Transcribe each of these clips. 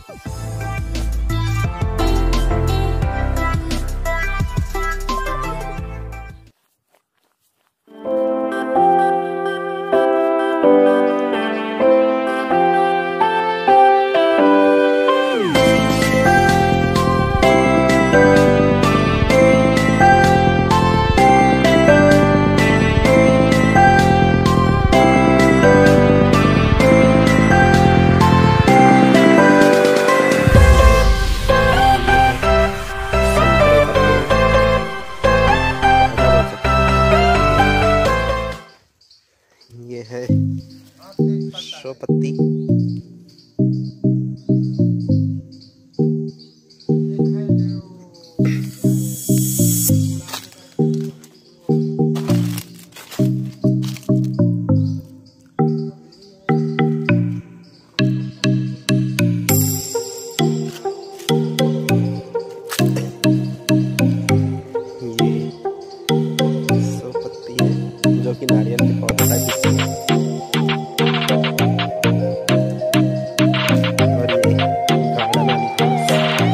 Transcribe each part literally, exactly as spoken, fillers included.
ये है शो पत्ती। जो कि नारियल के पौधे का हिस्सा है। और ये गार्डन वाली घास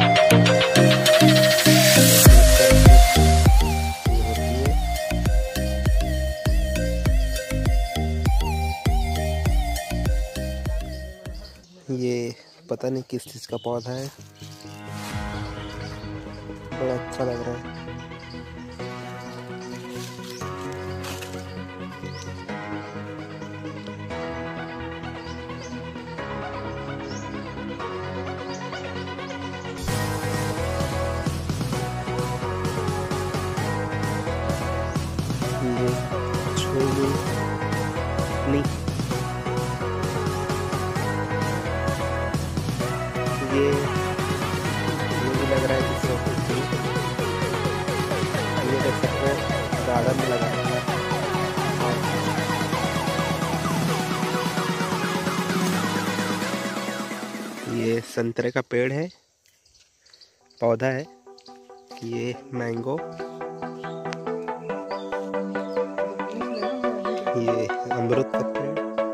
ये पता नहीं किस चीज का पौधा है, बड़ा अच्छा लग रहा है। ये छोलू नहीं, ये मुझे लग रहा है कि सोफे ये देख सकते हैं गार्डन में लगा है। ये संतरे का पेड़ है, पौधा है। ये मैंगो, ये अमरूद का पेड़,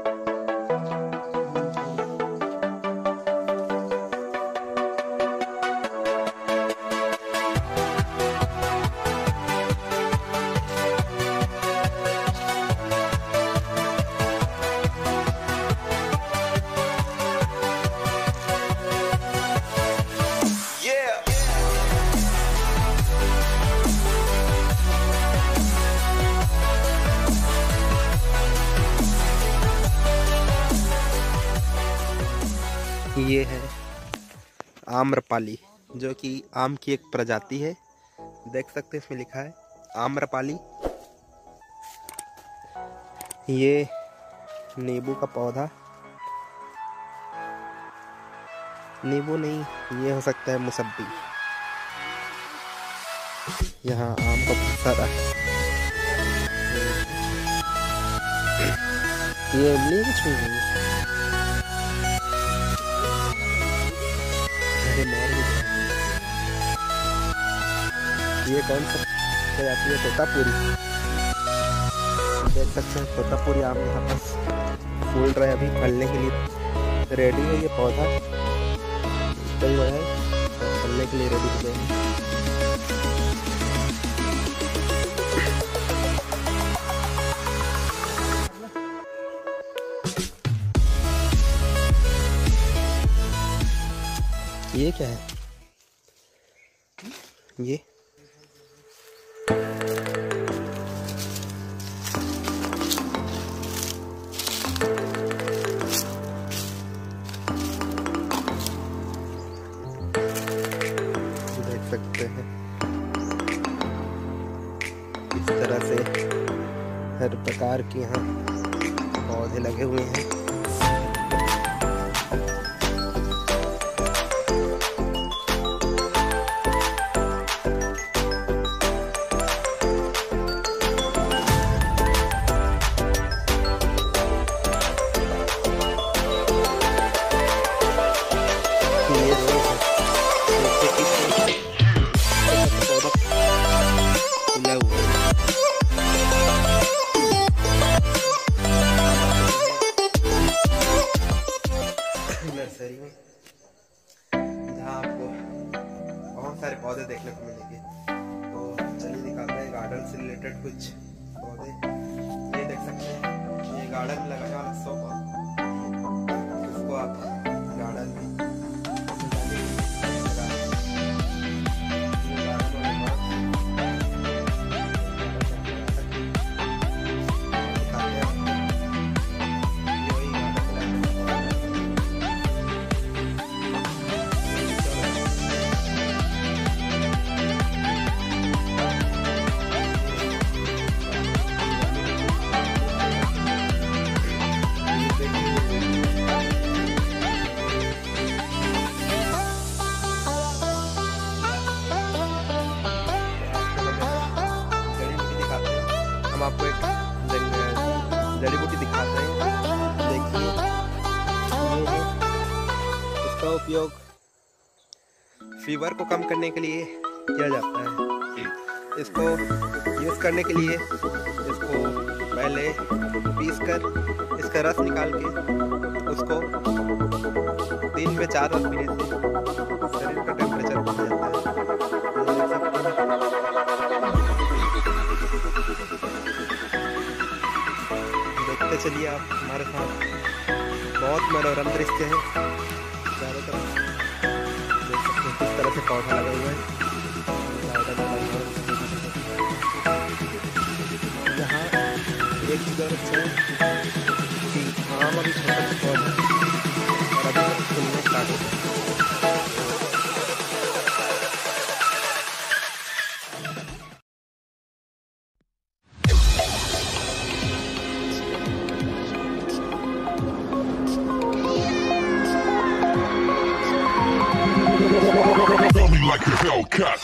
ये है आम्रपाली, जो कि आम की एक प्रजाति है। देख सकते हैं इसमें लिखा है आम्रपाली। ये नींबू का पौधा, नींबू नहीं, ये हो सकता है मुसब्बी। यहाँ आम का बहुत सारा, ये नहीं कुछ नहीं। ये कौन सा जाती है? तोतापुरी। देख सकते हैं तोतापुरी आम यहाँ पास फूल रहे, अभी फलने के लिए रेडी है। ये पौधा कई बड़ा है, फलने के लिए रेडी हो गए। ये क्या है? ये देख सकते हैं इस तरह से हर प्रकार के यहाँ पौधे लगे हुए हैं। नर्सरी में बहुत सारे पौधे देखने को मिलेंगे। तो चलिए दिखाते हैं गार्डन से रिलेटेड कुछ पौधे। ये देख सकते हैं, ये गार्डन में लगाने वाला सौ पौधा, इसको आप गार्डन में हम आपको एक जड़ी बूटी दिखाते हैं। देखिए, ये है, इसका उपयोग फीवर को कम करने के लिए किया जाता है। इसको यूज़ करने के लिए इसको पहले पीस कर इसका रस निकाल के उसको दिन में चार बार पीने से शरीर का टेम्परेचर बढ़ जाता है। देखते चलिए आप हमारे साथ, बहुत मनोरम दृश्य है। चारों तरफ देख सकते हैं किस तरह से पौधा लगा हुआ है। यहाँ एक चीज़ है कि आम अभी छोटा पौधा और अभी फूलने स्टार्ट हो गया। Like a Hellcat.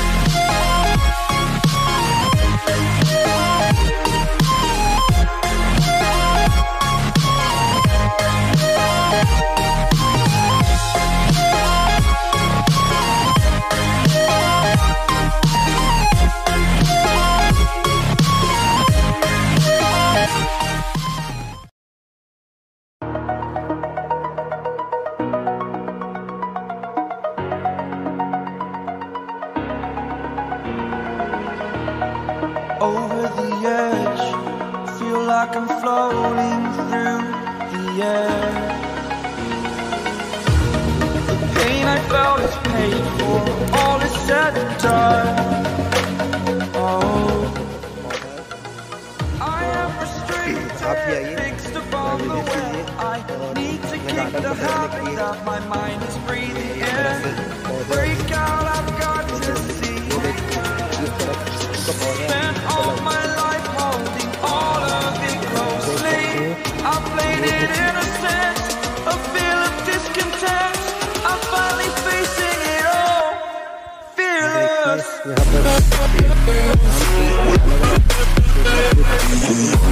Over the edge, feel like I'm floating through the air. The pain I felt is paid for, all is said and done. Oh, I am restricted, fixed upon the way. I need to kick the habit that my mind is breathing in. Break out, I've got to see. Spent all my life holding all of it closely. I played it innocent, a feel of discontent. I'm finally facing it all, fearless.